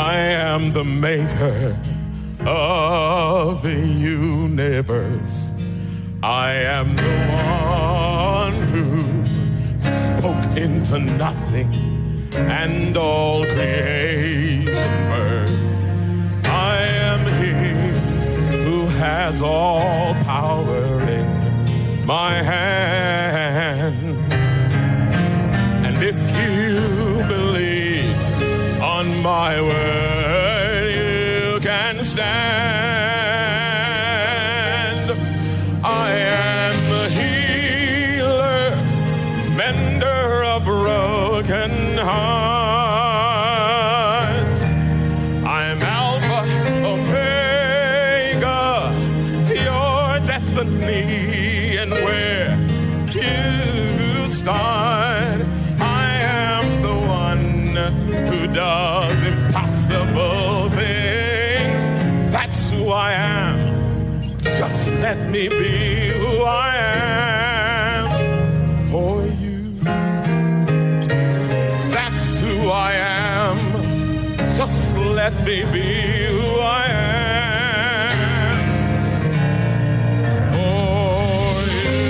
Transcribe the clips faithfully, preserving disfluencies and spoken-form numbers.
I am the maker of the universe. I am the one who spoke into nothing and all creation heard. I am he who has all power in my hand. And if you believe on my word, you can stand. I am the healer, mender of broken hearts. I'm Alpha, Omega, your destiny and where you start. I am the one who does impossible things. That's who I am. Just let me be who I am for you. That's who I am. Just let me be who I am for you.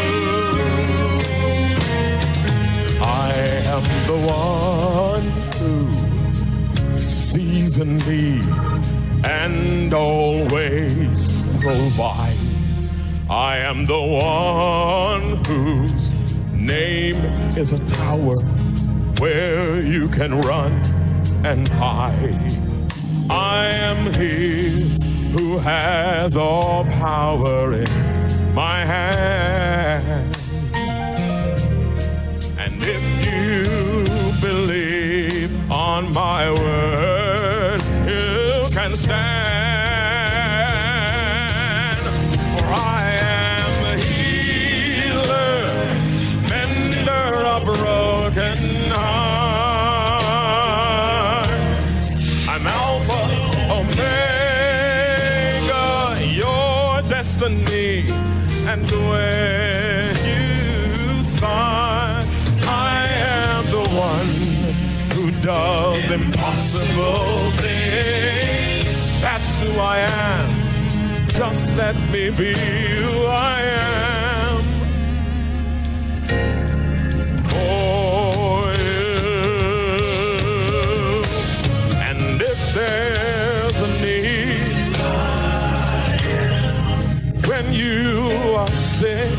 I am the one who sees a need and always provides. I am the one whose name is a tower where you can run and hide. I am he who has all power in my hand. And if you believe on my word, you can stand. For I am the healer, mender of broken hearts. I'm Alpha, Omega, your destiny and where you start. I am the one who does impossible things. That's who I am. Just let me be who I am for you. And if there's a need when you are sick,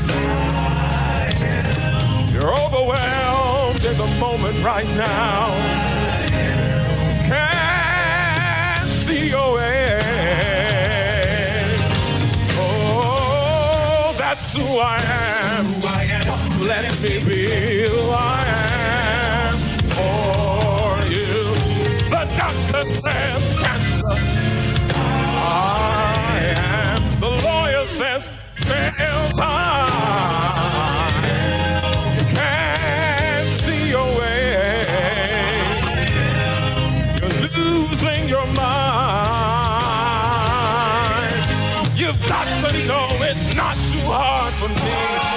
you're overwhelmed in the moment right now, can't see your way. Oh, that's who I am. Just let me be who I am for you. The doctor says cancer. I am. The lawyer says fail time. You can't see your way. You're losing your mind. You've got to know it's not too hard for me.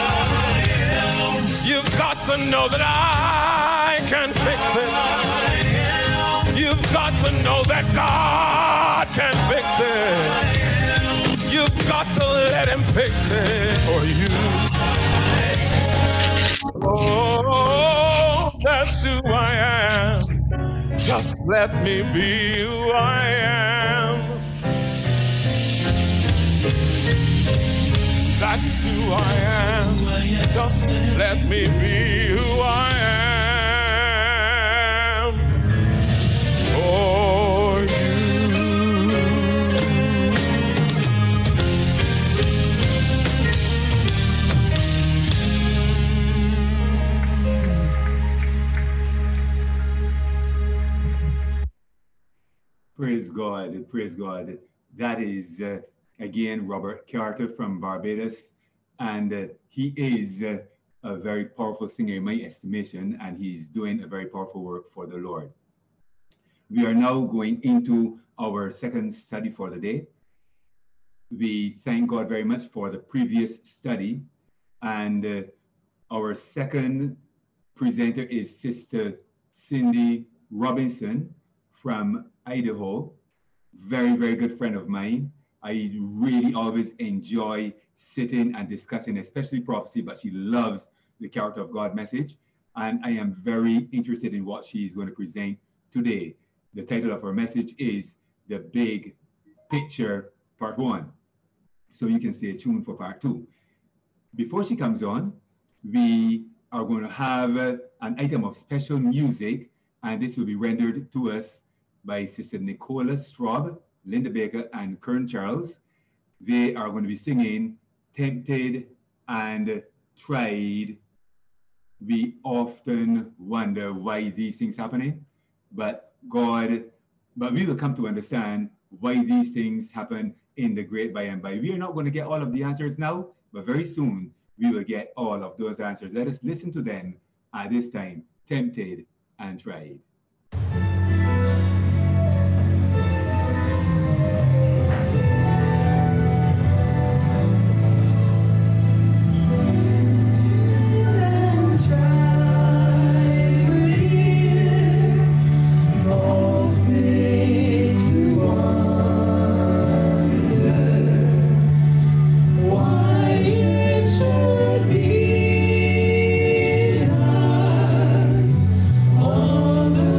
You've got to know that I can fix it. You've got to know that God can fix it. You've got to let him fix it for you. Oh, that's who I am. Just let me be who I am. That's who I am. Just let me be who I am for you. Praise God, praise God. That is, uh, again, Robert Carter from Barbados. And uh, he is uh, a very powerful singer in my estimation, and he's doing a very powerful work for the Lord. We are now going into our second study for the day. We thank God very much for the previous study. And uh, our second presenter is Sister Cindy Robinson from Idaho, very, very good friend of mine. I really always enjoy sitting and discussing, especially prophecy, but she loves the Character of God message. And I am very interested in what she's going to present today. The title of her message is The Big Picture, Part One. So you can stay tuned for Part Two. Before she comes on, we are going to have uh, an item of special music, and this will be rendered to us by Sister Nicola Straub, Linda Baker, and Kern Charles. They are going to be singing Tempted and Tried. We often wonder why these things happening, but God, but we will come to understand why these things happen in the great by and by. We are not going to get all of the answers now, but very soon we will get all of those answers. Let us listen to them at this time, Tempted and Tried. All the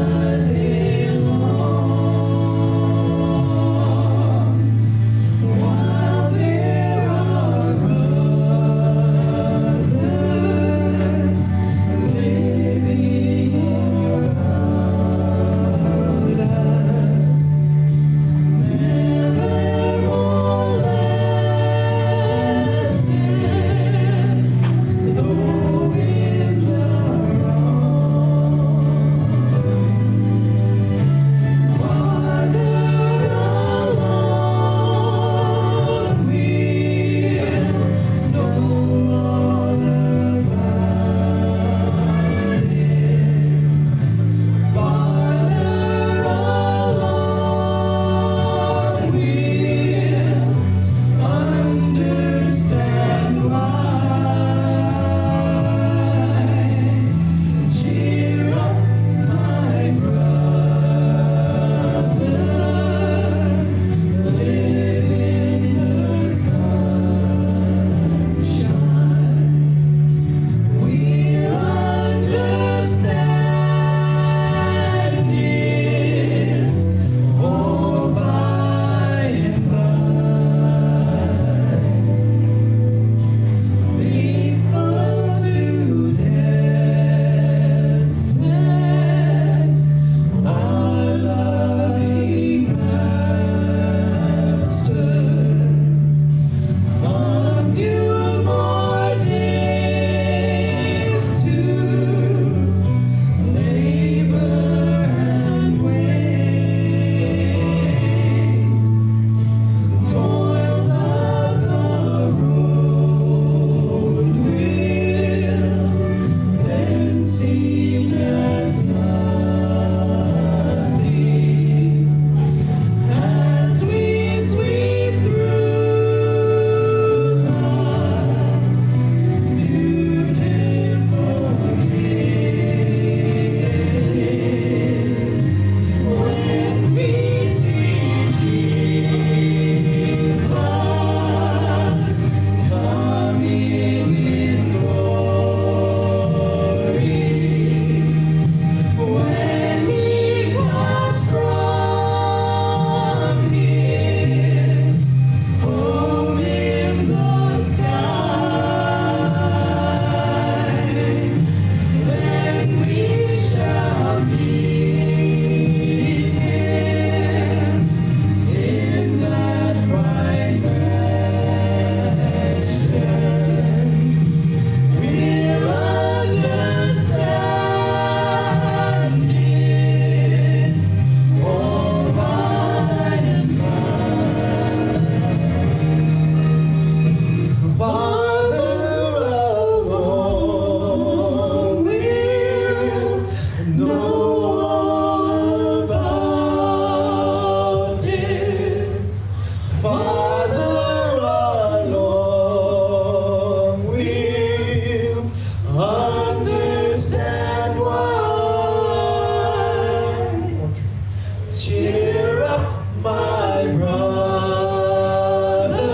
my brother,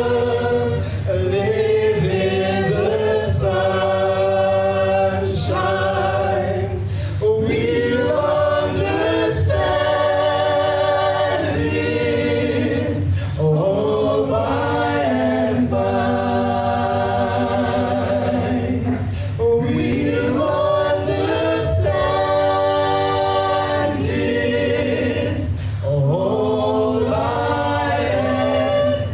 live in the sunshine. We'll understand it all by and by. We'll understand it all by and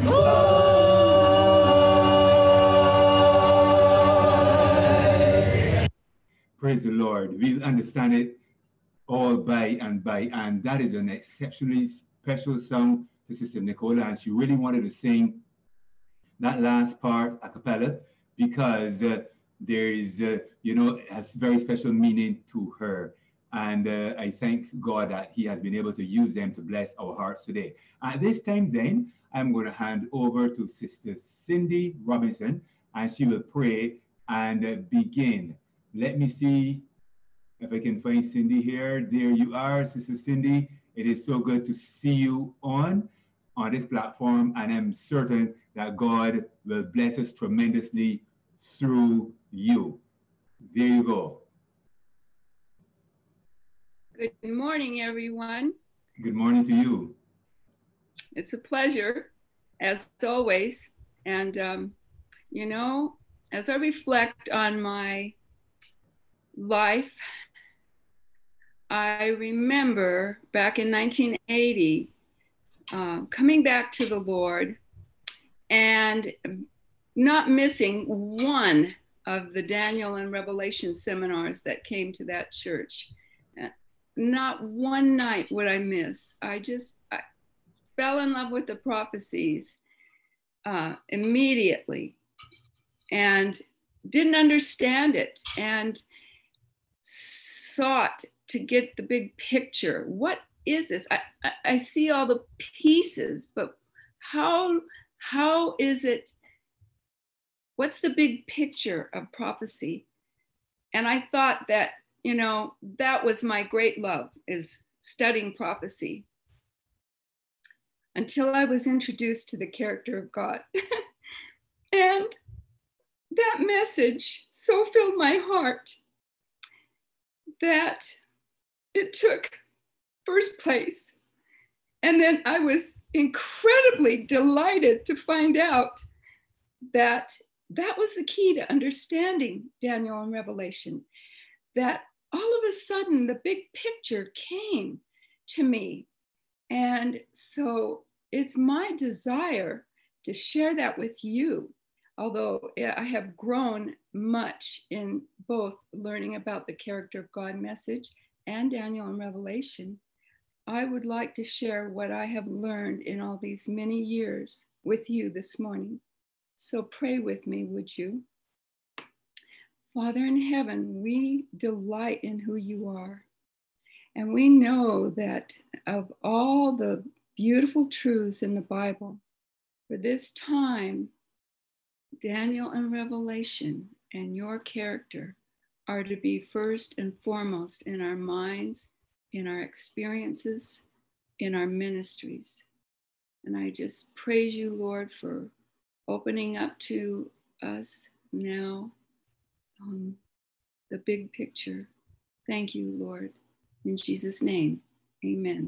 by. Praise the Lord. We'll understand it all by and by. And that is an exceptionally special song to Sister Nicola. And she really wanted to sing that last part a cappella because uh, there is, uh, you know, it has very special meaning to her. And uh, I thank God that He has been able to use them to bless our hearts today. At this time, then, I'm going to hand over to Sister Cindy Robinson, and she will pray and uh, begin. Let me see if I can find Cindy here. There you are, Sister Cindy. It is so good to see you on, on this platform, and I'm certain that God will bless us tremendously through you. There you go. Good morning, everyone. Good morning to you. It's a pleasure, as always. And, um, you know, as I reflect on my life, I remember back in nineteen eighty, uh, coming back to the Lord and not missing one of the Daniel and Revelation seminars that came to that church. Not one night would I miss. I just I fell in love with the prophecies uh, immediately and didn't understand it and sought to get the big picture. What is this? I, I, I see all the pieces, but how, how is it? What's the big picture of prophecy? And I thought that, you know, that was my great love, is studying prophecy, until I was introduced to the character of God. And that message so filled my heart that it took first place. And then I was incredibly delighted to find out that that was the key to understanding Daniel and Revelation, that all of a sudden the big picture came to me. And so it's my desire to share that with you, although I have grown much in both learning about the character of God message and Daniel and Revelation. I would like to share what I have learned in all these many years with you this morning. So pray with me, would you? Father in heaven, we delight in who you are. And we know that of all the beautiful truths in the Bible, for this time, Daniel and Revelation and your character are to be first and foremost in our minds, in our experiences, in our ministries. And I just praise you, Lord, for opening up to us now um, the big picture. Thank you, Lord. In Jesus' name, amen.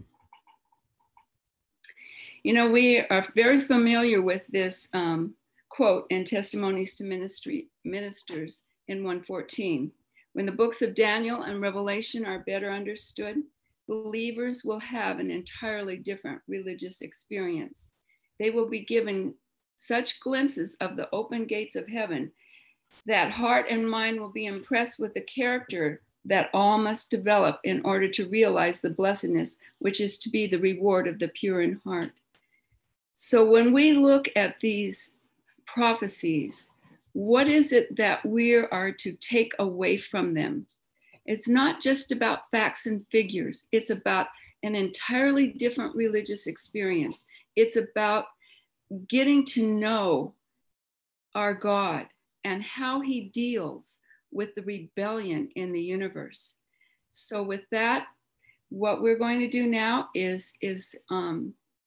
You know, we are very familiar with this um, quote in Testimonies to Ministry Ministers in one fourteen. When the books of Daniel and Revelation are better understood, believers will have an entirely different religious experience. They will be given such glimpses of the open gates of heaven that heart and mind will be impressed with the character that all must develop in order to realize the blessedness, which is to be the reward of the pure in heart. So when we look at these prophecies, what is it that we are to take away from them? It's not just about facts and figures. It's about an entirely different religious experience. It's about getting to know our God and how he deals with the rebellion in the universe. So with that, what we're going to do now is, is um,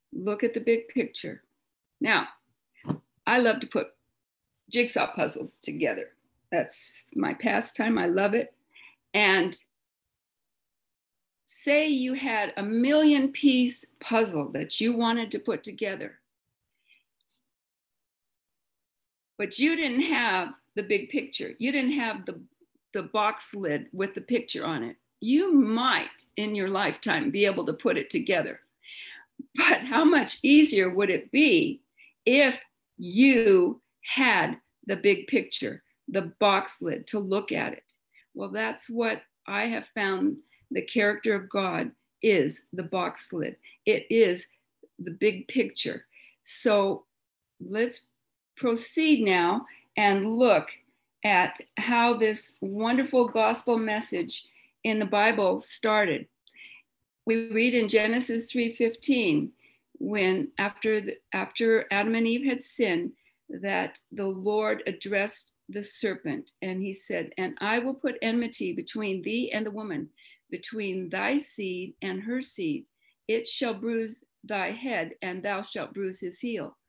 Look at the big picture. Now, I love to put jigsaw puzzles together. That's my pastime. I love it. And say you had a million piece puzzle that you wanted to put together, but you didn't have the big picture. You didn't have the, the box lid with the picture on it. You might in your lifetime be able to put it together. But how much easier would it be if you had the big picture, the box lid to look at it? Well, that's what I have found the character of God is, the box lid. It is the big picture. So let's proceed now and look at how this wonderful gospel message in the Bible started. We read in Genesis three fifteen, when after, the, after Adam and Eve had sinned, that the Lord addressed the serpent and he said, "And I will put enmity between thee and the woman, between thy seed and her seed. It shall bruise thy head, and thou shalt bruise his heel."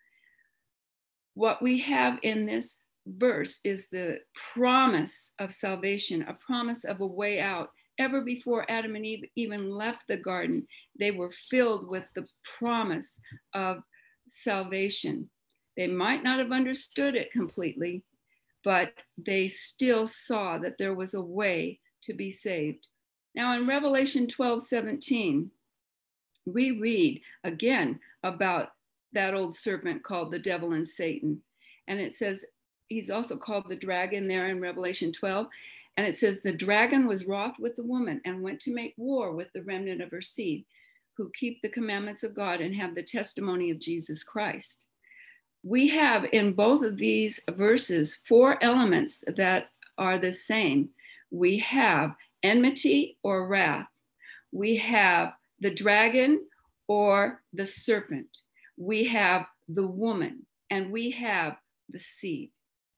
What we have in this verse is the promise of salvation, a promise of a way out. Ever before Adam and Eve even left the garden, they were filled with the promise of salvation. They might not have understood it completely, but they still saw that there was a way to be saved. Now in Revelation twelve seventeen, we read again about that old serpent called the devil and Satan. And it says, he's also called the dragon there in Revelation twelve. And it says, "The dragon was wroth with the woman and went to make war with the remnant of her seed, who keep the commandments of God and have the testimony of Jesus Christ." We have in both of these verses four elements that are the same. We have enmity or wrath. We have the dragon or the serpent. We have the woman, and we have the seed.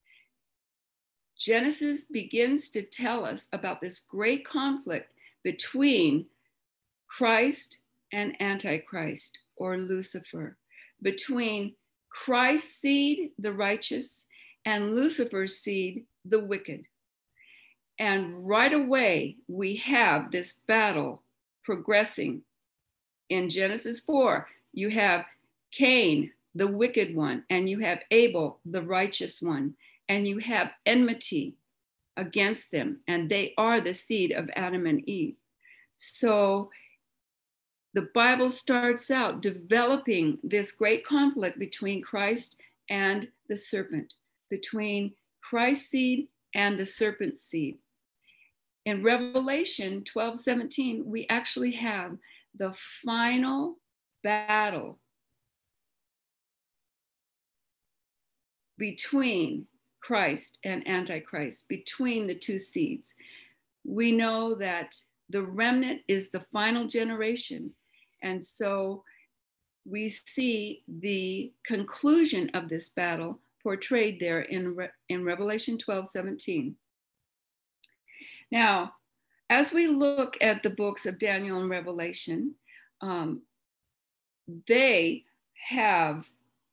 Genesis begins to tell us about this great conflict between Christ and Antichrist, or Lucifer, between Christ's seed, the righteous, and Lucifer's seed, the wicked. And right away, we have this battle progressing. In Genesis four, you have Cain, the wicked one, and you have Abel, the righteous one, and you have enmity against them, and they are the seed of Adam and Eve. So the Bible starts out developing this great conflict between Christ and the serpent, between Christ's seed and the serpent's seed. In Revelation twelve seventeen, we actually have the final battle between Christ and Antichrist, between the two seeds. We know that the remnant is the final generation. And so we see the conclusion of this battle portrayed there in, Re- in Revelation twelve seventeen. Now, as we look at the books of Daniel and Revelation, um, they have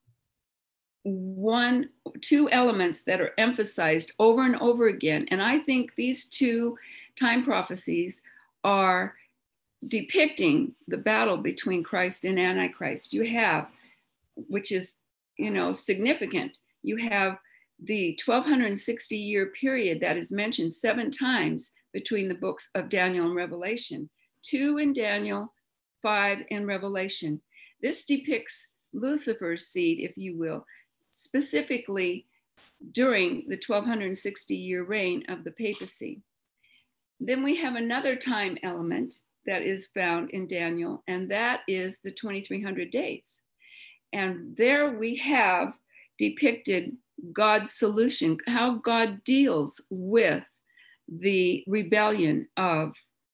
one, two elements that are emphasized over and over again. And I think these two time prophecies are depicting the battle between Christ and Antichrist. You have, which is, you know, significant, you have the twelve sixty year period that is mentioned seven times between the books of Daniel and Revelation, two in Daniel, five in Revelation. This depicts Lucifer's seed, if you will, specifically during the twelve sixty year reign of the papacy. Then we have another time element that is found in Daniel, and that is the twenty-three hundred days. And there we have depicted God's solution, how God deals with the rebellion of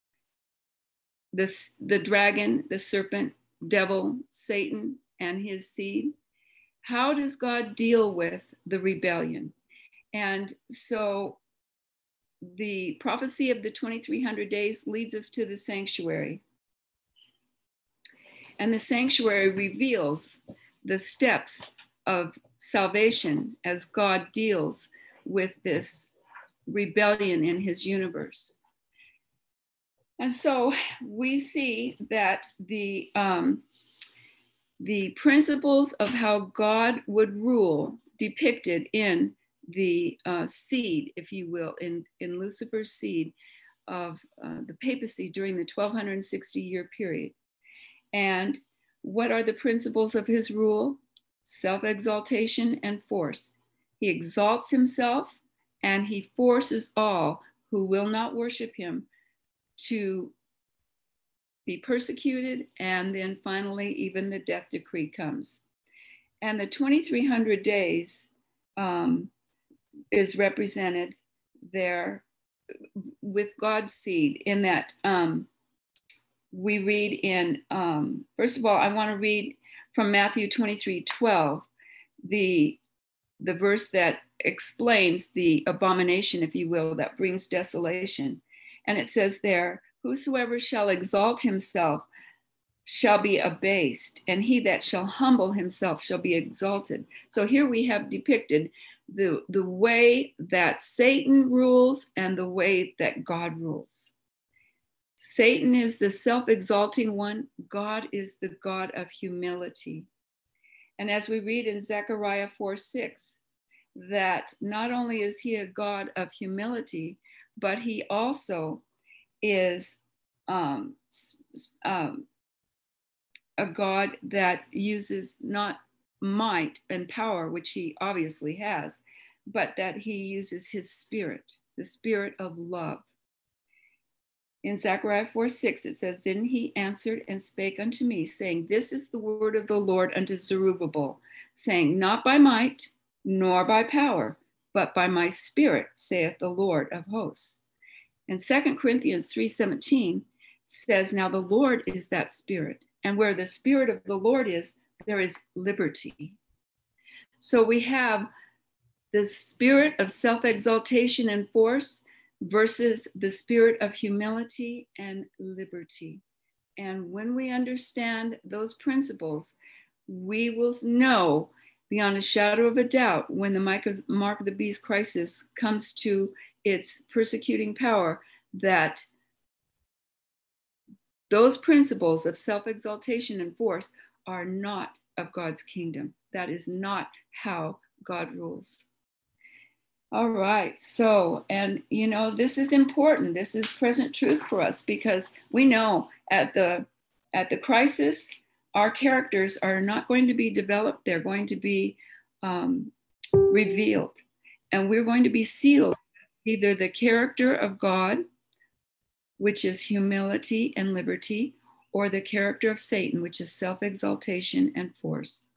this, the dragon, the serpent, devil, Satan, and his seed. How does God deal with the rebellion? And so the prophecy of the twenty-three hundred days leads us to the sanctuary. And the sanctuary reveals the steps of salvation as God deals with this rebellion in his universe. And so we see that the, um, the principles of how God would rule depicted in the uh, seed, if you will, in, in Lucifer's seed of uh, the papacy during the twelve sixty year period. And what are the principles of his rule? Self-exaltation and force. He exalts himself and he forces all who will not worship him to be persecuted, and then finally even the death decree comes. And the twenty-three hundred days um, is represented there with God's seed, in that um, we read in, um, first of all, I want to read from Matthew twenty-three twelve, the, the verse that explains the abomination, if you will, that brings desolation. And it says there, whosoever shall exalt himself shall be abased, and he that shall humble himself shall be exalted. So here we have depicted the, the way that Satan rules and the way that God rules. Satan is the self-exalting one. God is the God of humility. And as we read in Zechariah four six, that not only is he a God of humility, but he also is um, um, a God that uses not might and power, which he obviously has, but that he uses his spirit, the spirit of love. In Zechariah four six, it says, then he answered and spake unto me, saying, this is the word of the Lord unto Zerubbabel, saying, not by might, nor by power, but by my spirit, saith the Lord of hosts. And Second Corinthians three seventeen says, now the Lord is that spirit, and where the spirit of the Lord is, there is liberty. So we have the spirit of self-exaltation and force versus the spirit of humility and liberty. And when we understand those principles, we will know beyond a shadow of a doubt, when the mark of the beast crisis comes to its persecuting power, that those principles of self-exaltation and force are not of God's kingdom. That is not how God rules. All right, so, and you know, this is important. This is present truth for us, because we know at the, at the crisis, our characters are not going to be developed. They're going to be um, revealed, and we're going to be sealed either the character of God, which is humility and liberty, or the character of Satan, which is self-exaltation and force.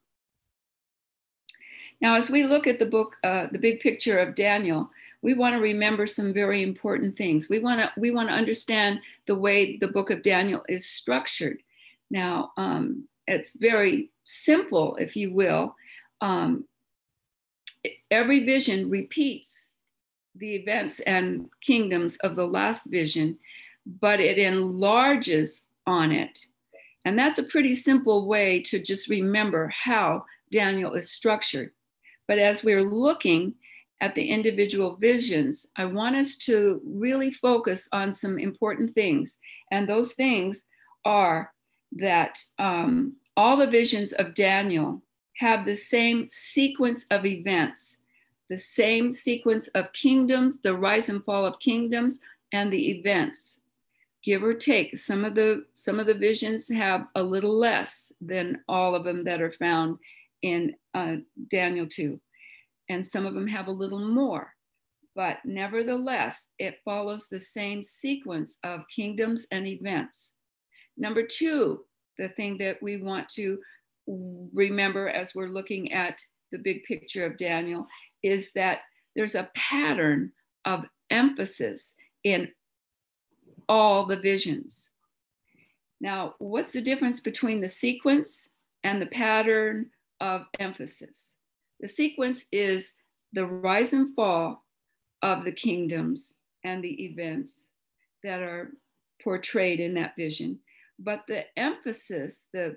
Now, as we look at the book, uh, the big picture of Daniel, we want to remember some very important things. We want to we want to understand the way the book of Daniel is structured. Now, um, it's very simple, if you will. Um, every vision repeats the events and kingdoms of the last vision, but it enlarges on it. And that's a pretty simple way to just remember how Daniel is structured. But as we're looking at the individual visions, I want us to really focus on some important things. And those things are that um, all the visions of Daniel have the same sequence of events, the same sequence of kingdoms, the rise and fall of kingdoms, and the events. Give or take, some of the some of the visions have a little less than all of them that are found in uh, Daniel two. And some of them have a little more, but nevertheless, it follows the same sequence of kingdoms and events. Number two, the thing that we want to remember as we're looking at the big picture of Daniel is that there's a pattern of emphasis in all the visions. Now, what's the difference between the sequence and the pattern of emphasis? The sequence is the rise and fall of the kingdoms and the events that are portrayed in that vision. But the emphasis, the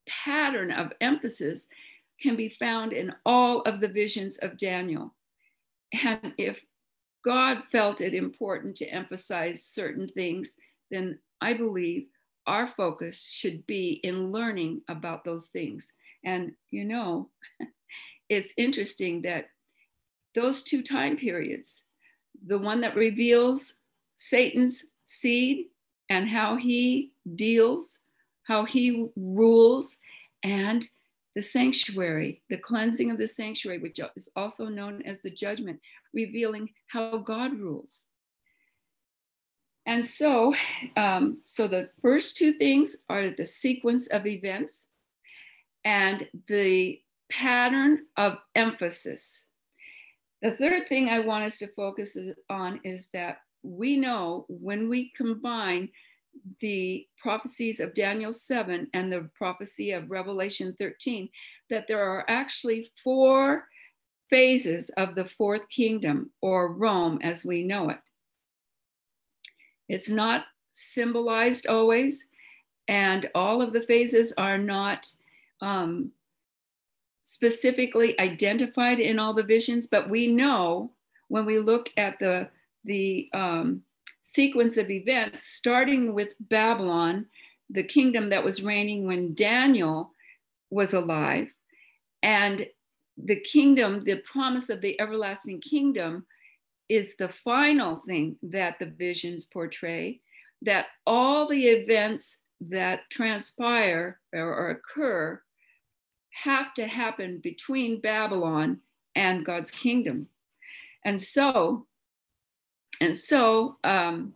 pattern of emphasis can be found in all of the visions of Daniel. And if God felt it important to emphasize certain things, then I believe our focus should be in learning about those things. And, you know, it's interesting that those two time periods, the one that reveals Satan's seed and how he deals, how he rules, and the sanctuary, the cleansing of the sanctuary, which is also known as the judgment, revealing how God rules. And so, um, so the first two things are the sequence of events and the pattern of emphasis. The third thing I want us to focus on is that we know when we combine the prophecies of Daniel seven and the prophecy of Revelation thirteen, that there are actually four phases of the fourth kingdom, or Rome as we know it. It's not symbolized always, and all of the phases are not um, specifically identified in all the visions, but we know when we look at the, the um, sequence of events, starting with Babylon, the kingdom that was reigning when Daniel was alive, and the kingdom, the promise of the everlasting kingdom, is the final thing that the visions portray, that all the events that transpire or, or occur have to happen between Babylon and God's kingdom. And so, and so um,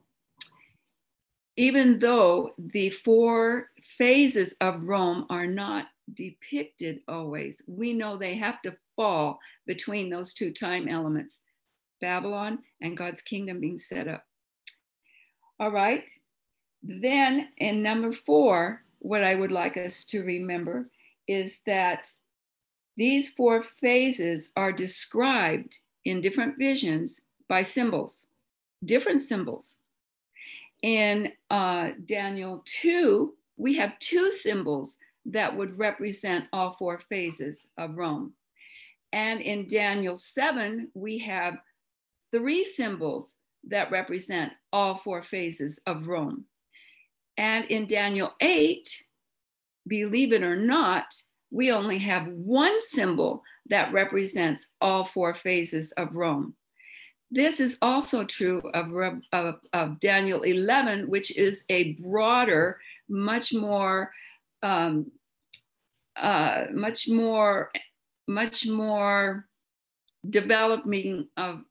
even though the four phases of Rome are not depicted always, we know they have to fall between those two time elements, Babylon and God's kingdom being set up. All right. Then in number four, what I would like us to remember is that these four phases are described in different visions by symbols, different symbols. In uh, Daniel two, we have two symbols that would represent all four phases of Rome. And in Daniel seven, we have three symbols that represent all four phases of Rome. And in Daniel eight, believe it or not, we only have one symbol that represents all four phases of Rome. This is also true of, of, of Daniel eleven, which is a broader, much more, um, uh, much more, much more developing of,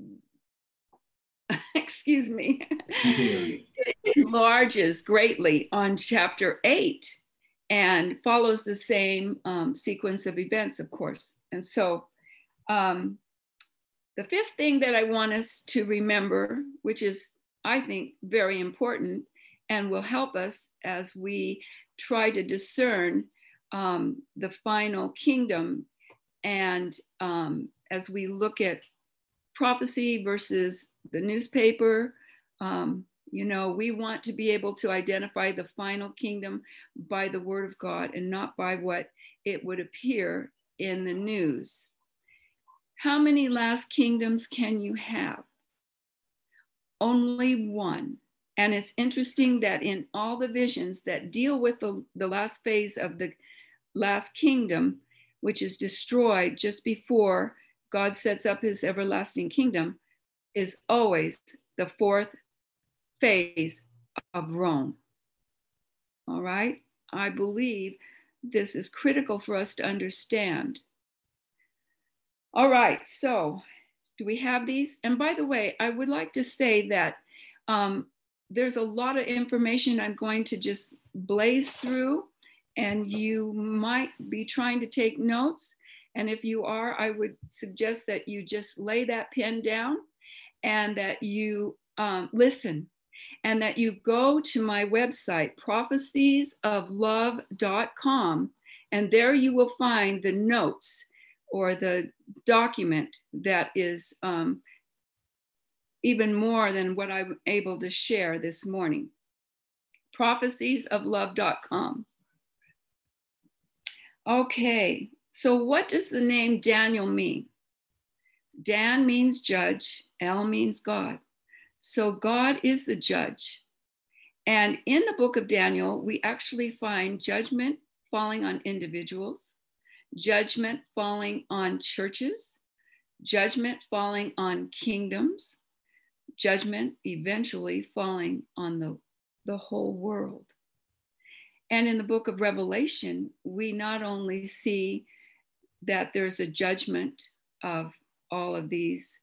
excuse me, it enlarges greatly on chapter eight and follows the same um, sequence of events, of course. And so um, the fifth thing that I want us to remember, which is, I think, very important and will help us as we try to discern um, the final kingdom, and um, as we look at prophecy versus the newspaper, um, you know, we want to be able to identify the final kingdom by the word of God and not by what it would appear in the news. How many last kingdoms can you have? Only one. And it's interesting that in all the visions that deal with the, the last phase of the last kingdom, which is destroyed just before God sets up his everlasting kingdom, is always the fourth phase of Rome. All right? I believe this is critical for us to understand. All right, so do we have these? And by the way, I would like to say that um, there's a lot of information I'm going to just blaze through, and you might be trying to take notes. And if you are, I would suggest that you just lay that pen down and that you um, listen, and that you go to my website, prophecies of love dot com, and there you will find the notes or the document that is um, even more than what I'm able to share this morning. prophecies of love dot com. Okay, so what does the name Daniel mean? Dan means judge, El means God. So God is the judge. And in the book of Daniel, we actually find judgment falling on individuals, judgment falling on churches, judgment falling on kingdoms, judgment eventually falling on the, the whole world. And in the book of Revelation, we not only see that there's a judgment of all of these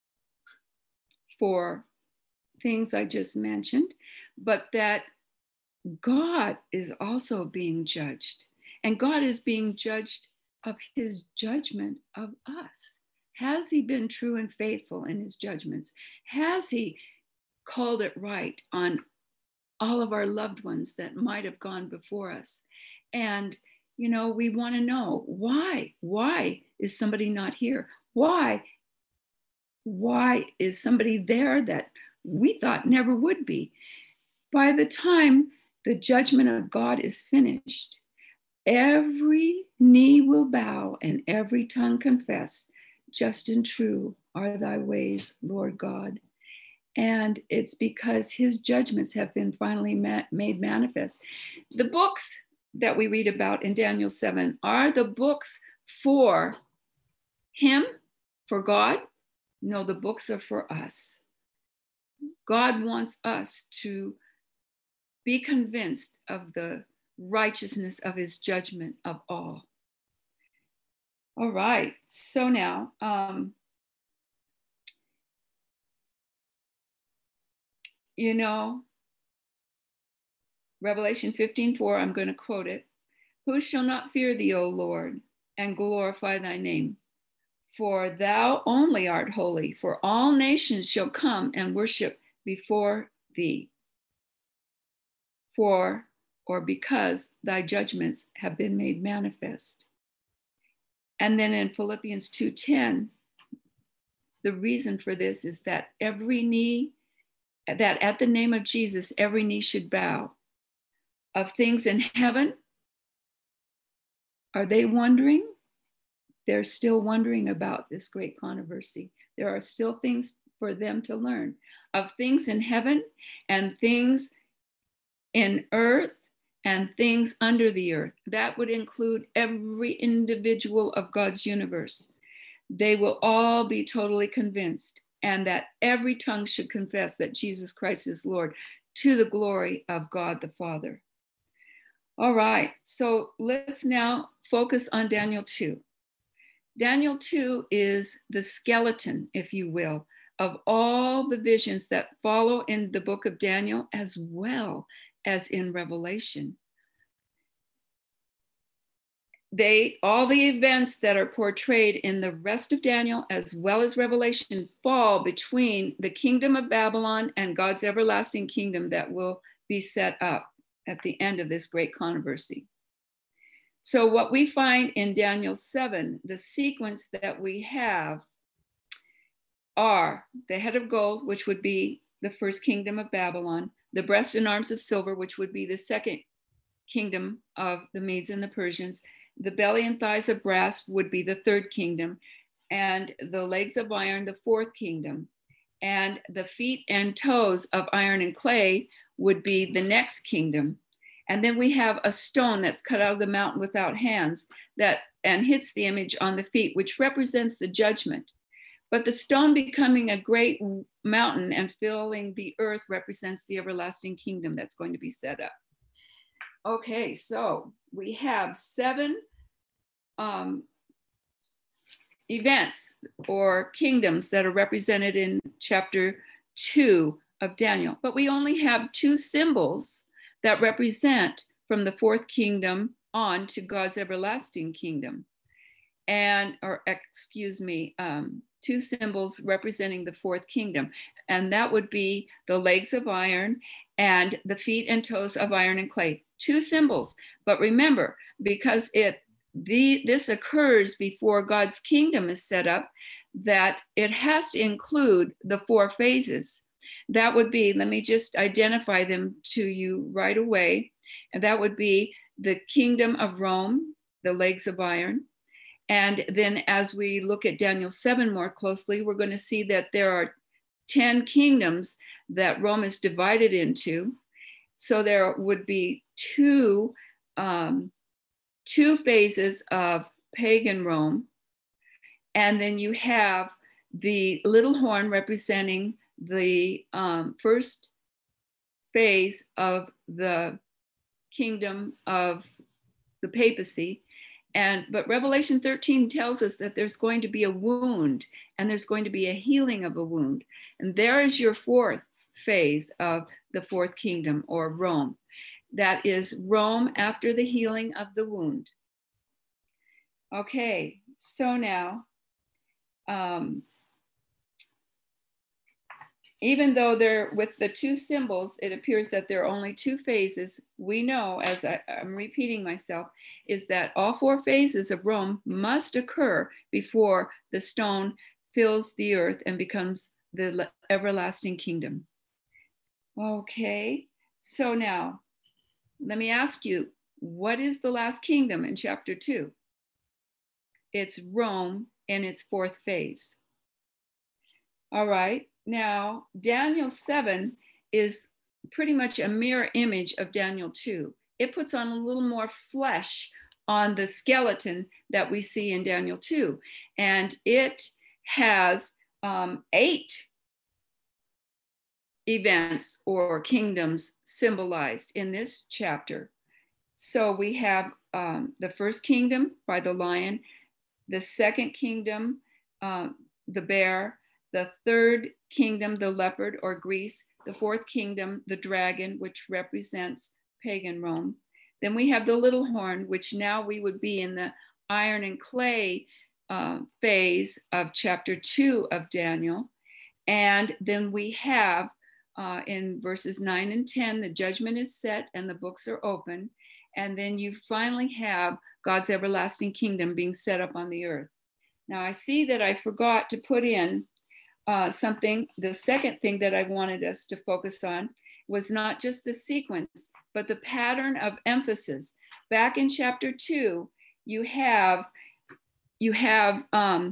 four things I just mentioned, but that God is also being judged. And God is being judged of his judgment of us. Has he been true and faithful in his judgments? Has he called it right on all of our loved ones that might have gone before us? And, you know, we want to know why, why is somebody not here? Why, why is somebody there that we thought never would be? By the time the judgment of God is finished, every knee will bow and every tongue confess, just and true are thy ways, Lord God. And it's because his judgments have been finally ma- made manifest. The books that we read about in Daniel seven are the books for him, for God. No, the books are for us. God wants us to be convinced of the righteousness of his judgment of all. All right, so now, um, you know, Revelation fifteen four, I'm going to quote it. Who shall not fear thee, O Lord, and glorify thy name? For thou only art holy, for all nations shall come and worship before thee. For, or because thy judgments have been made manifest. And then in Philippians two ten, the reason for this is that every knee, that at the name of Jesus, every knee should bow. Of things in heaven, are they wondering? They're still wondering about this great controversy. There are still things for them to learn. Of things in heaven and things in earth and things under the earth. That would include every individual of God's universe. They will all be totally convinced, and that every tongue should confess that Jesus Christ is Lord, to the glory of God the Father. All right, so let's now focus on Daniel two. Daniel two is the skeleton, if you will, of all the visions that follow in the book of Daniel, as well as in Revelation. They, all the events that are portrayed in the rest of Daniel as well as Revelation fall between the kingdom of Babylon and God's everlasting kingdom that will be set up at the end of this great controversy. So what we find in Daniel seven, the sequence that we have are the head of gold, which would be the first kingdom of Babylon, the breast and arms of silver, which would be the second kingdom of the Medes and the Persians, the belly and thighs of brass would be the third kingdom, and the legs of iron, the fourth kingdom, and the feet and toes of iron and clay would be the next kingdom. And then we have a stone that's cut out of the mountain without hands that and hits the image on the feet, which represents the judgment. But the stone becoming a great mountain and filling the earth represents the everlasting kingdom that's going to be set up. Okay, so we have seven um, events or kingdoms that are represented in chapter two of Daniel, but we only have two symbols that represent from the fourth kingdom on to God's everlasting kingdom. And, or excuse me, um, two symbols representing the fourth kingdom. And that would be the legs of iron and the feet and toes of iron and clay. Two symbols. But remember, because it the this occurs before God's kingdom is set up, that it has to include the four phases. That would be, let me just identify them to you right away. And that would be the kingdom of Rome, the legs of iron. And then as we look at Daniel seven more closely, we're going to see that there are ten kingdoms that Rome is divided into. So there would be two, um, two phases of pagan Rome. And then you have the little horn representing the um, first phase of the kingdom of the papacy. And but Revelation thirteen tells us that there's going to be a wound, and there's going to be a healing of a wound. And there is your fourth phase of the fourth kingdom, or Rome. That is Rome after the healing of the wound. Okay, so now, um, even though they're with the two symbols, it appears that there are only two phases. We know, as I, I'm repeating myself, is that all four phases of Rome must occur before the stone fills the earth and becomes the everlasting kingdom. Okay, so now let me ask you, what is the last kingdom in chapter two? It's Rome in its fourth phase. All right. Now, Daniel seven is pretty much a mirror image of Daniel two. It puts on a little more flesh on the skeleton that we see in Daniel two. And it has um, eight events or kingdoms symbolized in this chapter. So we have um, the first kingdom by the lion, the second kingdom, um, the bear, the third kingdom, the leopard or Greece, the fourth kingdom, the dragon, which represents pagan Rome. Then we have the little horn, which now we would be in the iron and clay uh, phase of chapter two of Daniel. And then we have uh, in verses nine and ten, the judgment is set and the books are open. And then you finally have God's everlasting kingdom being set up on the earth. Now I see that I forgot to put in Uh, something, the second thing that I wanted us to focus on was not just the sequence, but the pattern of emphasis. Back in chapter two, you have, you have um,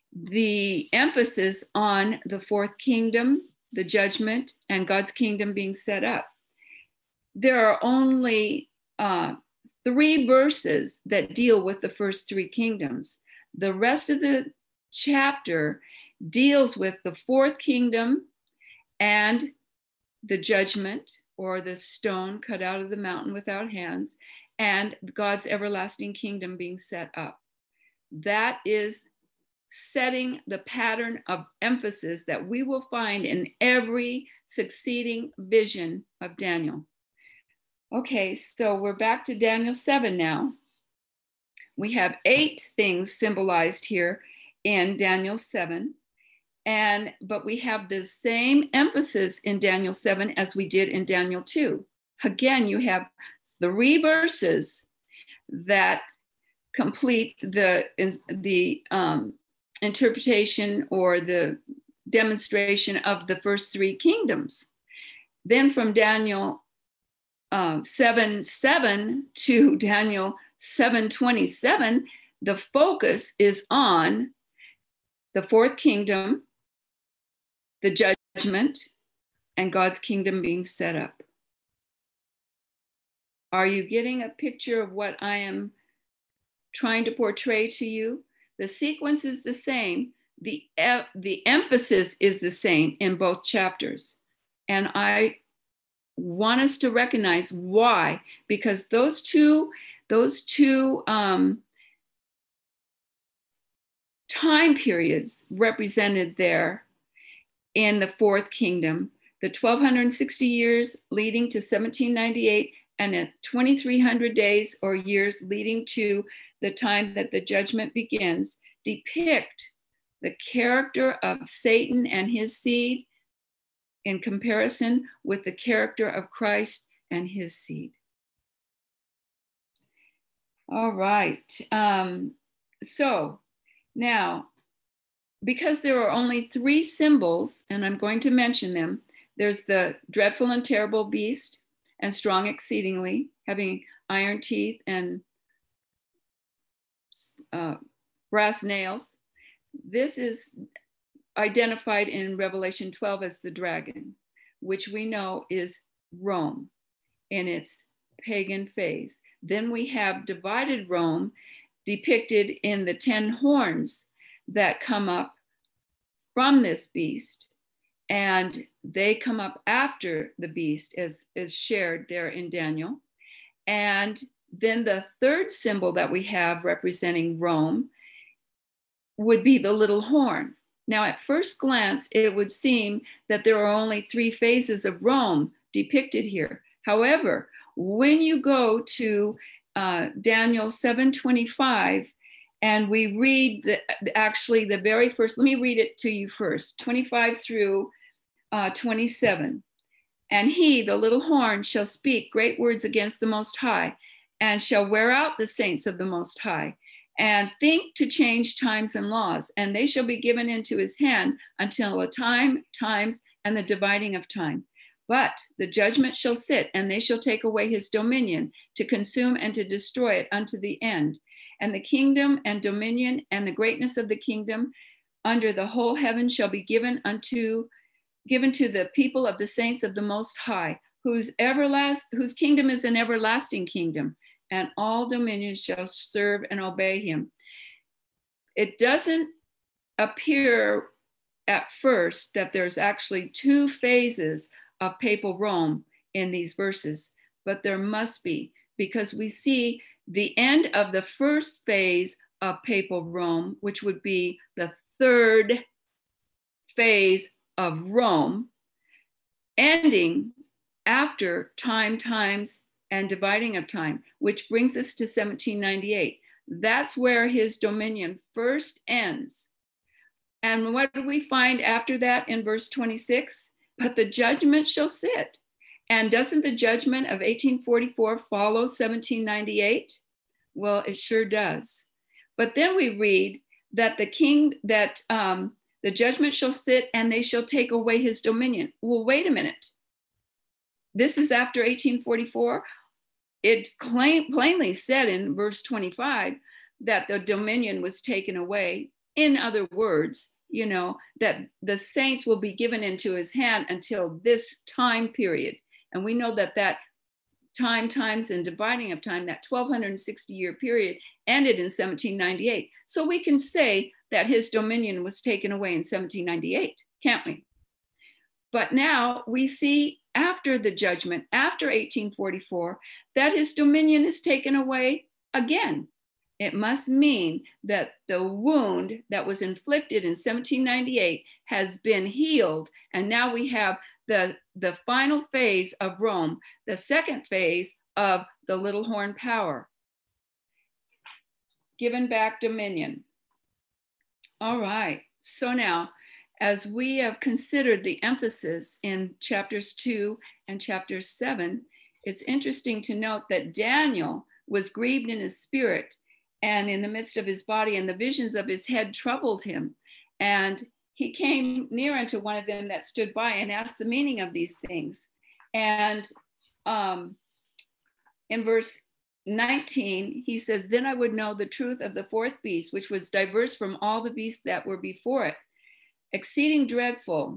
the emphasis on the fourth kingdom, the judgment, and God's kingdom being set up. There are only uh, three verses that deal with the first three kingdoms. The rest of the chapter deals with the fourth kingdom and the judgment, or the stone cut out of the mountain without hands, and God's everlasting kingdom being set up. That is setting the pattern of emphasis that we will find in every succeeding vision of Daniel. Okay, so we're back to Daniel seven now. We have eight things symbolized here in Daniel seven. And, but we have the same emphasis in Daniel seven as we did in Daniel two. Again, you have three verses that complete the, the um, interpretation or the demonstration of the first three kingdoms. Then from Daniel uh, seven seven to Daniel seven twenty-seven, the focus is on the fourth kingdom, the judgment, and God's kingdom being set up. Are you getting a picture of what I am trying to portray to you? The sequence is the same. The, the emphasis is the same in both chapters. And I want us to recognize why, because those two, those two um, time periods represented there in the fourth kingdom, the twelve sixty years leading to seventeen ninety-eight, and at twenty-three hundred days or years leading to the time that the judgment begins, depict the character of Satan and his seed in comparison with the character of Christ and his seed. All right, um, so now, because there are only three symbols, and I'm going to mention them, there's the dreadful and terrible beast, and strong exceedingly, having iron teeth and uh, brass nails. This is identified in Revelation twelve as the dragon, which we know is Rome in its pagan phase. Then we have divided Rome depicted in the ten horns that come up from this beast, and they come up after the beast as is shared there in Daniel. And then the third symbol that we have representing Rome would be the little horn. Now, at first glance, it would seem that there are only three phases of Rome depicted here. However, when you go to uh, Daniel seven twenty-five, and we read the, actually the very first, let me read it to you first, twenty-five through uh, twenty-seven. And he, the little horn, shall speak great words against the Most High, and shall wear out the saints of the Most High, and think to change times and laws, and they shall be given into his hand until a time, times, and the dividing of time. But the judgment shall sit, and they shall take away his dominion, to consume and to destroy it unto the end. And the kingdom and dominion and the greatness of the kingdom under the whole heaven shall be given unto given to the people of the saints of the Most High, whose everlast whose kingdom is an everlasting kingdom, and all dominions shall serve and obey him. It doesn't appear at first that there's actually two phases of papal Rome in these verses, but there must be, because we see the end of the first phase of papal Rome, which would be the third phase of Rome, ending after time, times, and dividing of time, which brings us to seventeen ninety-eight. That's where his dominion first ends. And what do we find after that in verse twenty-six? But the judgment shall sit. And doesn't the judgment of eighteen forty-four follow seventeen ninety-eight? Well, it sure does. But then we read that the king, that um, the judgment shall sit and they shall take away his dominion. Well, wait a minute. This is after eighteen forty-four. It claim, plainly said in verse twenty-five that the dominion was taken away. In other words, you know, that the saints will be given into his hand until this time period. And we know that that time, times, and dividing of time, that twelve sixty year period ended in seventeen ninety-eight. So we can say that his dominion was taken away in seventeen ninety-eight, can't we? But now we see after the judgment, after eighteen forty-four, that his dominion is taken away again. It must mean that the wound that was inflicted in seventeen ninety-eight has been healed. And now we have the, the final phase of Rome, the second phase of the little horn power. Given back dominion. All right, so now, as we have considered the emphasis in chapters two and chapter seven, it's interesting to note that Daniel was grieved in his spirit and in the midst of his body, and the visions of his head troubled him. And he came near unto one of them that stood by and asked the meaning of these things. And um, in verse nineteen, he says, then I would know the truth of the fourth beast, which was diverse from all the beasts that were before it, exceeding dreadful,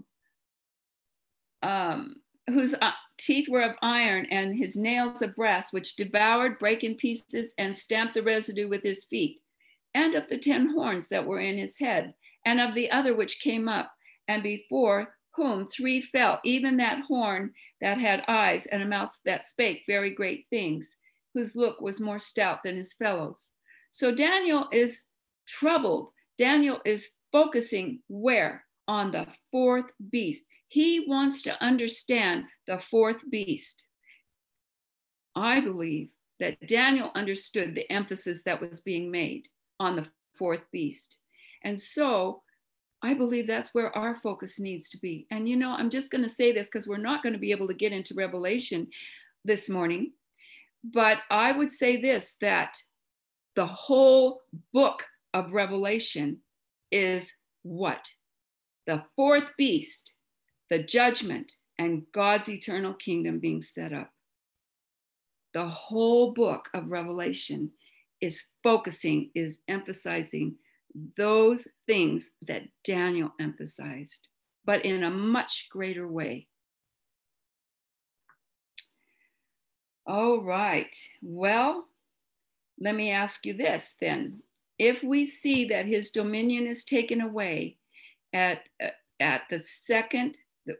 um, whose uh, teeth were of iron and his nails of brass, which devoured, brake in pieces, and stamped the residue with his feet, and of the ten horns that were in his head, and of the other which came up, and before whom three fell, even that horn that had eyes and a mouth that spake very great things, whose look was more stout than his fellows. So Daniel is troubled. Daniel is focusing where? On the fourth beast. He wants to understand the fourth beast. I believe that Daniel understood the emphasis that was being made on the fourth beast. And so I believe that's where our focus needs to be. And you know, I'm just going to say this because we're not going to be able to get into Revelation this morning. But I would say this, that the whole book of Revelation is what? The fourth beast, the judgment, and God's eternal kingdom being set up. The whole book of Revelation is focusing, is emphasizing those things that Daniel emphasized, but in a much greater way. All right. Well, let me ask you this then. If we see that his dominion is taken away at, at the second,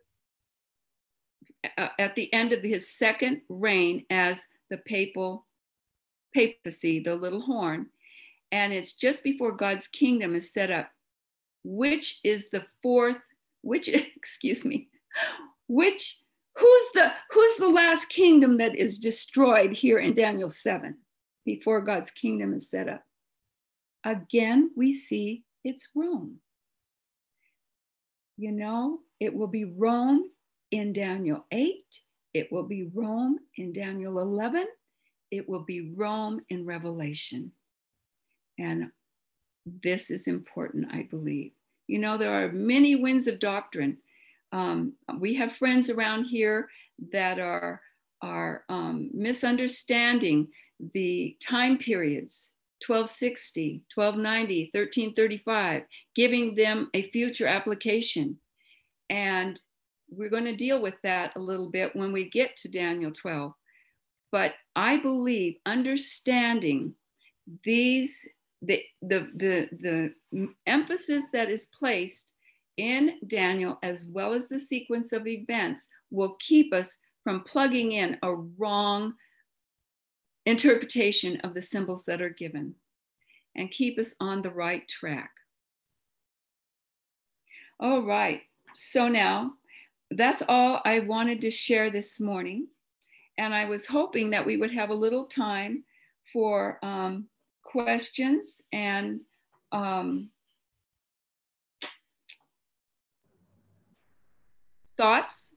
uh, at the end of his second reign as the papal papacy, the little horn, and it's just before God's kingdom is set up, which is the fourth, which, excuse me, which, who's the, who's the last kingdom that is destroyed here in Daniel seven before God's kingdom is set up? Again, we see it's Rome. You know, it will be Rome in Daniel eight. It will be Rome in Daniel eleven. It will be Rome in Revelation. And this is important, I believe. You know, there are many winds of doctrine. Um, we have friends around here that are, are um, misunderstanding the time periods, twelve sixty, twelve ninety, thirteen thirty-five, giving them a future application. And we're going to deal with that a little bit when we get to Daniel twelve. But I believe understanding these, the, the, the, the emphasis that is placed in Daniel, as well as the sequence of events, will keep us from plugging in a wrong interpretation of the symbols that are given and keep us on the right track. All right, so now that's all I wanted to share this morning. And I was hoping that we would have a little time for um, questions and um, thoughts.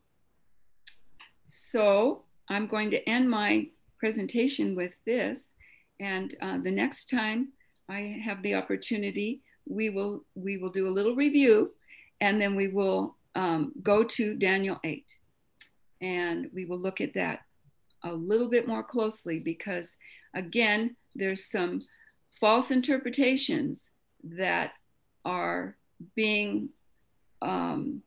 So I'm going to end my presentation with this. And uh, the next time I have the opportunity, we will, we will do a little review, and then we will um, go to Daniel eight. And we will look at that a little bit more closely, because again, there's some false interpretations that are being um,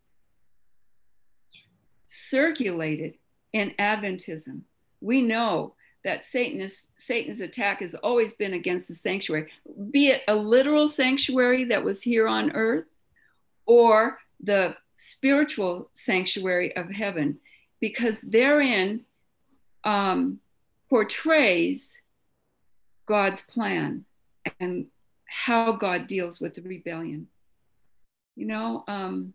circulated in Adventism. We know that Satan is, Satan's attack has always been against the sanctuary, be it a literal sanctuary that was here on earth or the spiritual sanctuary of heaven, because therein um, portrays God's plan and how God deals with the rebellion. You know, um,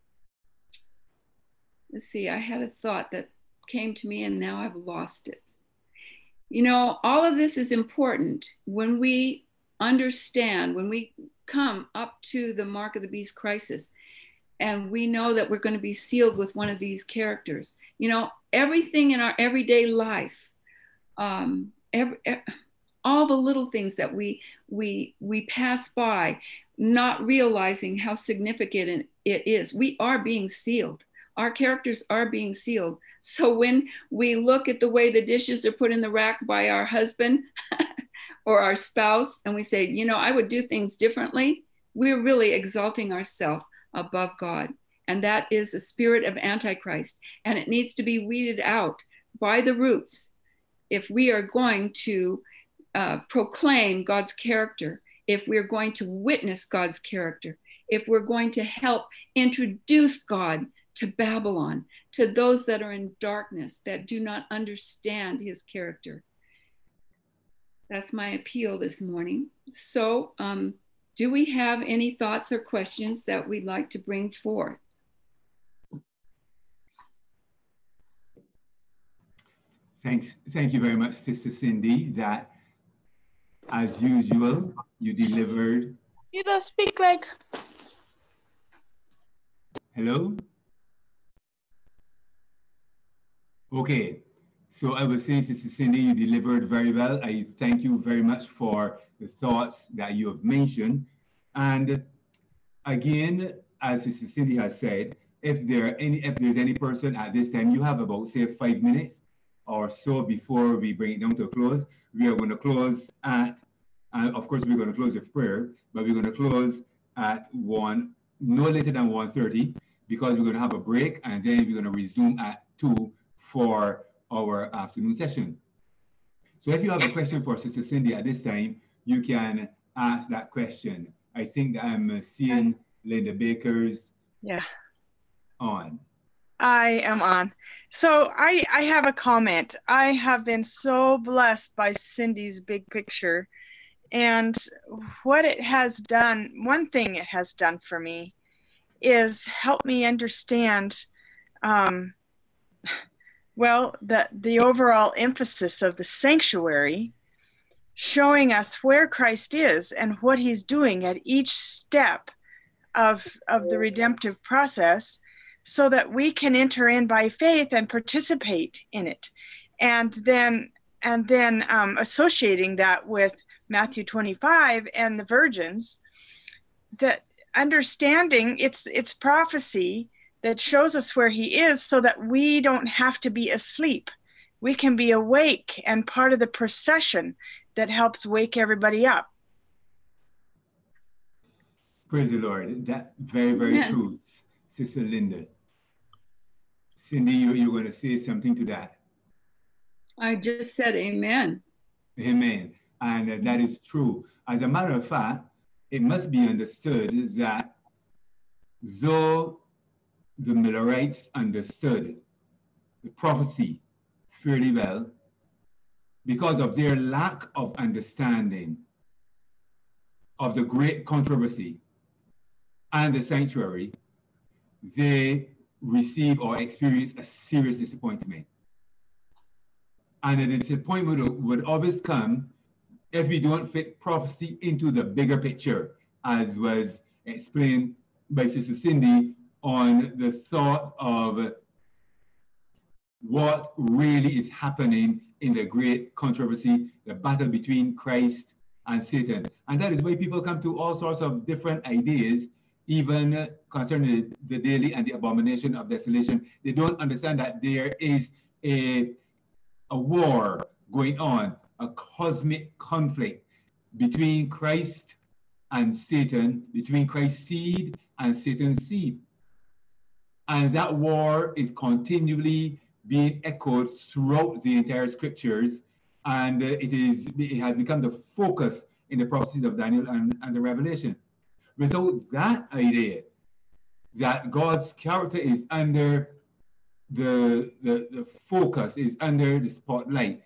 let's see, I had a thought that came to me and now I've lost it. You know, all of this is important when we understand, when we come up to the mark of the beast crisis, and we know that we're going to be sealed with one of these characters. You know, everything in our everyday life, um, every, all the little things that we, we, we pass by, not realizing how significant it is. We are being sealed. Our characters are being sealed. So when we look at the way the dishes are put in the rack by our husband or our spouse, and we say, you know, I would do things differently, we're really exalting ourselves above God. And that is a spirit of Antichrist. And it needs to be weeded out by the roots if we are going to uh, proclaim God's character, if we're going to witness God's character, if we're going to help introduce God to Babylon, to those that are in darkness, that do not understand his character. That's my appeal this morning. So um, do we have any thoughts or questions that we'd like to bring forth? Thanks. Thank you very much, Sister Cindy. That, as usual, you delivered. You don't speak like. Hello? Okay. So I was saying, Sister Cindy, you delivered very well. I thank you very much for the thoughts that you have mentioned. And again, as Sister Cindy has said, if there are any, if there's any person at this time, you have about, say, five minutes or so before we bring it down to a close. We are going to close at, and of course we're going to close with prayer, but we're going to close at one, no later than one thirty, because we're going to have a break, and then we're going to resume at two for our afternoon session. So if you have a question for Sister Cindy at this time, you can ask that question. I think I'm seeing Linda Baker's Yeah, on. I am on. So I, I have a comment. I have been so blessed by Cindy's big picture, and what it has done, one thing it has done for me is help me understand um, well, the, the overall emphasis of the sanctuary, showing us where Christ is and what he's doing at each step of, of the redemptive process, so that we can enter in by faith and participate in it. And then, and then um, associating that with Matthew twenty-five and the virgins, that understanding it's, it's prophecy that shows us where he is, so that we don't have to be asleep. We can be awake and part of the procession that helps wake everybody up. Praise the Lord. That's very, very Amen. true, Sister Linda. Cindy, you, you're going to say something to that. I just said amen. Amen. And uh, that is true. As a matter of fact, it must be understood that though the Millerites understood the prophecy fairly well, because of their lack of understanding of the great controversy and the sanctuary, they receive or experience a serious disappointment. And the disappointment would, would always come if we don't fit prophecy into the bigger picture, as was explained by Sister Cindy on the thought of what really is happening in the great controversy, the battle between Christ and Satan. And that is why people come to all sorts of different ideas, even concerning the daily and the abomination of desolation. They don't understand that there is a, a war going on, a cosmic conflict between Christ and Satan, between Christ's seed and Satan's seed. And that war is continually being echoed throughout the entire scriptures, and uh, it is it has become the focus in the prophecies of Daniel and, and the Revelation. Without that idea that God's character is under the, the, the focus, is under the spotlight,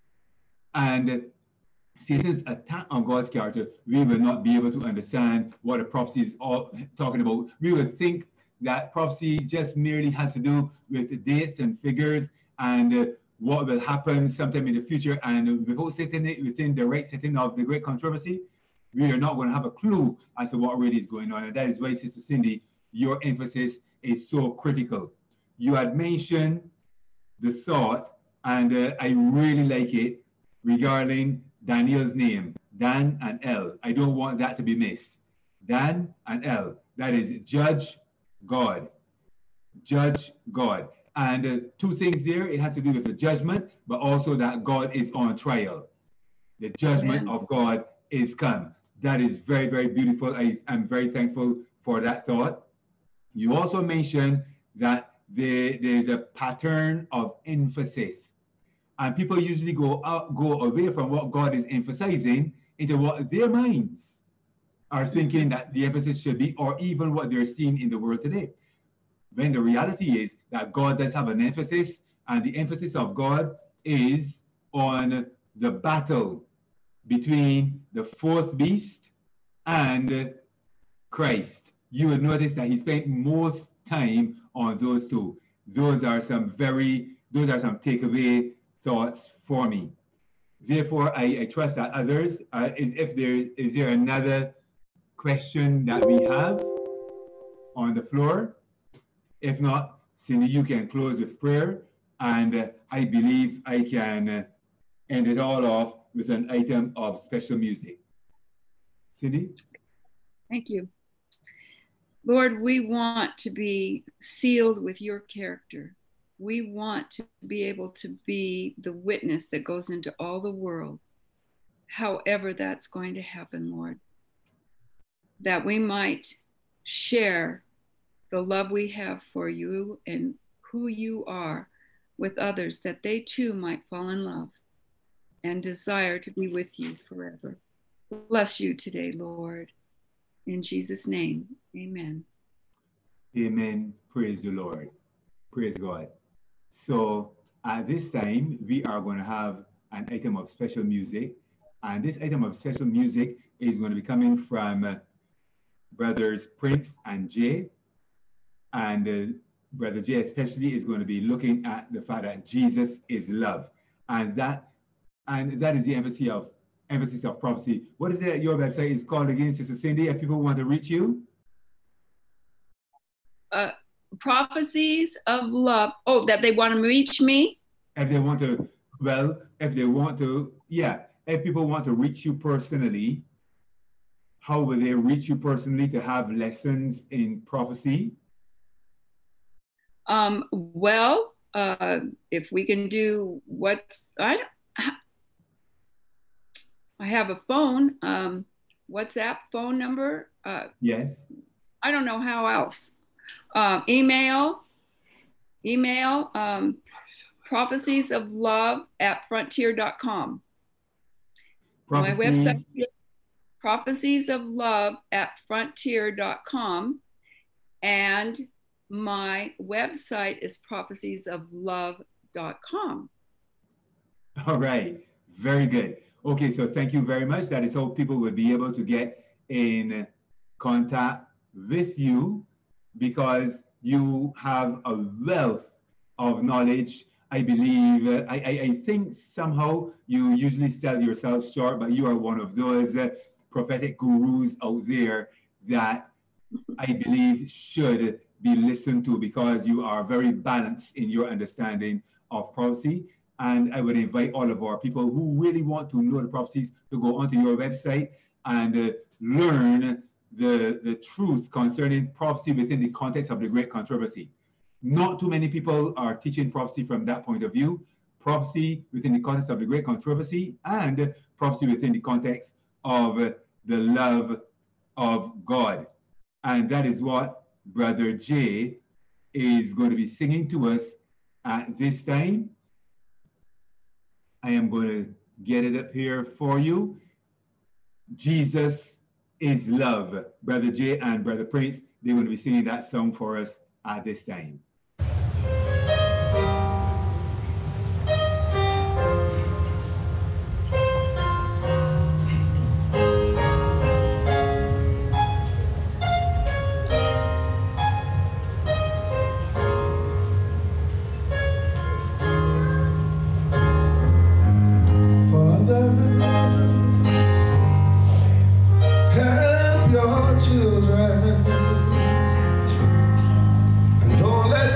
and Satan's attack on God's character, we will not be able to understand what a prophecy is all talking about. We will think that prophecy just merely has to do with dates and figures and uh, what will happen sometime in the future. And without sitting within the right setting of the great controversy, we are not going to have a clue as to what really is going on. And that is why, Sister Cindy, your emphasis is so critical. You had mentioned the thought, and uh, I really like it, regarding Daniel's name, Dan and El. I don't want that to be missed. Dan and El. That is Judge God. Judge God. And uh, two things there, it has to do with the judgment, but also that God is on trial. The judgment Amen. of God is come. That is very, very beautiful. I am very thankful for that thought. You also mentioned that there, there's a pattern of emphasis. And people usually go out, go away from what God is emphasizing into what their minds are thinking that the emphasis should be, or even what they're seeing in the world today. When the reality is that God does have an emphasis, and the emphasis of God is on the battle between the fourth beast and Christ. You will notice that he spent most time on those two. Those are some very, those are some takeaway thoughts for me. Therefore, I, I trust that others, uh, is, if there is there another question that we have on the floor? If not, Cindy, you can close with prayer, and uh, I believe I can uh, end it all off with an item of special music. Cindy? Thank you. Lord, we want to be sealed with your character. We want to be able to be the witness that goes into all the world, however that's going to happen, Lord. That we might share the love we have for you and who you are with others, that they too might fall in love and desire to be with you forever. Bless you today, Lord. In Jesus' name, amen. Amen. Praise the Lord. Praise God. So at this time, we are going to have an item of special music. And this item of special music is going to be coming from uh, Brothers Prince and Jay. And uh, Brother Jay especially is going to be looking at the fact that Jesus is love. And that and that is the emphasis of emphasis of prophecy. What is that your website is called again, Sister Cindy, if people want to reach you? Uh, prophecies of love. Oh, that they want to reach me? If they want to, well, if they want to, yeah. If people want to reach you personally, how will they reach you personally to have lessons in prophecy? Um, well, uh, if we can do what's, I, I have a phone, um, WhatsApp phone number. Uh, yes. I don't know how else. Um, email, email, um, prophecies of love at frontier dot com. My website is prophecies of love at frontier dot com. And my website is prophecies of love dot com. All right. Very good. Okay, so thank you very much. That is how people will be able to get in contact with you, because you have a wealth of knowledge. I believe, uh, I, I, I think somehow you usually sell yourself short, but you are one of those uh, prophetic gurus out there that I believe should be listened to, because you are very balanced in your understanding of prophecy. And I would invite all of our people who really want to know the prophecies to go onto your website and uh, learn the, the truth concerning prophecy within the context of the Great Controversy. Not too many people are teaching prophecy from that point of view. Prophecy within the context of the Great Controversy and prophecy within the context of uh, the love of God. And that is what Brother Jay is going to be singing to us at this time. I am going to get it up here for you. Jesus is love. Brother Jay and Brother Prince, they're going to be singing that song for us at this time. Help your children and don't let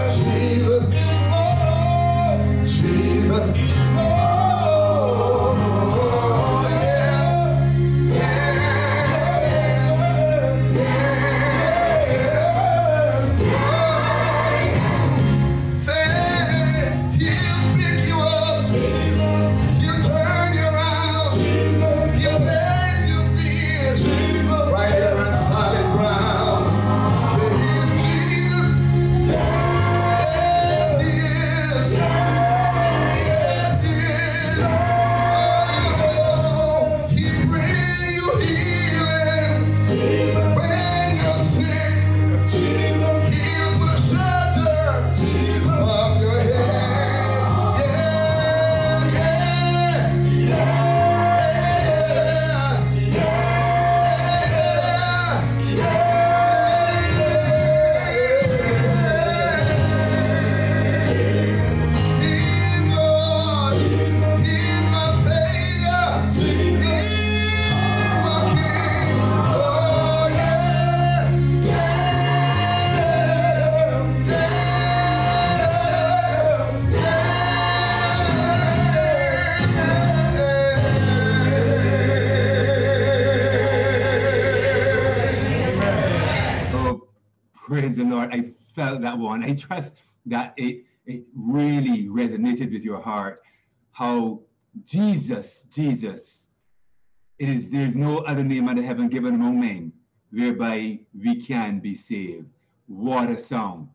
Praise the Lord. I felt that one. I trust that it, it really resonated with your heart. How Jesus, Jesus, it is, there's no other name under heaven given among men whereby we can be saved. What a song.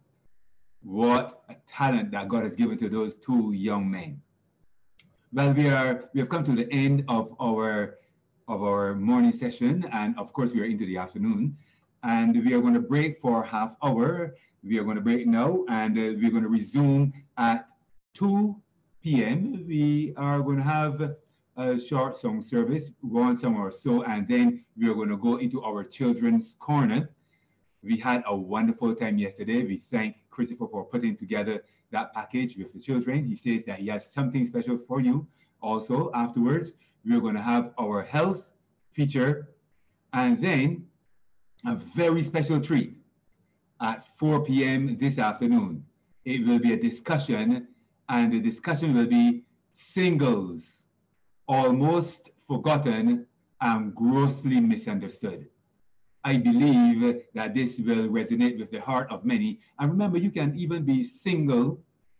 What a talent that God has given to those two young men. Well, we are we have come to the end of our of our morning session, and of course we are into the afternoon, and we are going to break for half hour. We are going to break now, and uh, we're going to resume at two p m We are going to have a short song service, one song or so, and then we are going to go into our children's corner. We had a wonderful time yesterday. We thank Christopher for putting together that package with the children. He says that he has something special for you. Also, afterwards, we're going to have our health feature, and then a very special treat at four p m this afternoon. It will be a discussion, and the discussion will be singles, almost forgotten and grossly misunderstood. I believe that this will resonate with the heart of many. And remember, you can even be single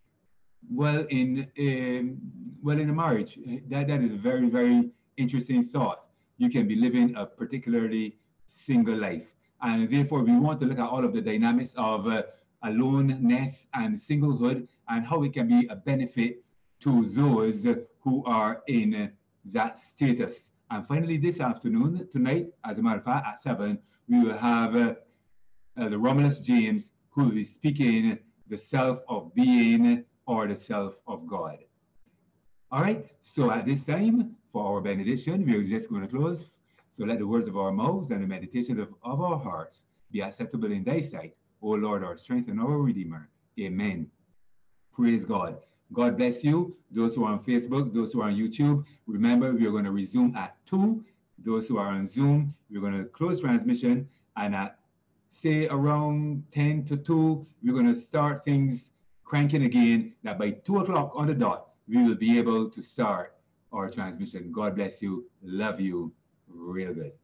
well in um, well in a marriage. That, that is a very, very interesting thought. You can be living a particularly single life. And therefore, we want to look at all of the dynamics of uh, aloneness and singlehood and how it can be a benefit to those who are in that status. And finally, this afternoon, tonight, as a matter of fact, at seven, we will have uh, uh, the Romulus James, who will be speaking the self of being or the self of God. All right, so at this time, for our benediction, we are just going to close. So let the words of our mouths and the meditation of, of our hearts be acceptable in thy sight, O Lord, our strength and our Redeemer. Amen. Praise God. God bless you. Those who are on Facebook, those who are on YouTube, remember we are going to resume at two. Those who are on Zoom, we're going to close transmission, and at say around ten to two, we're going to start things cranking again, that by two o'clock on the dot, we will be able to start our transmission. God bless you. Love you real good.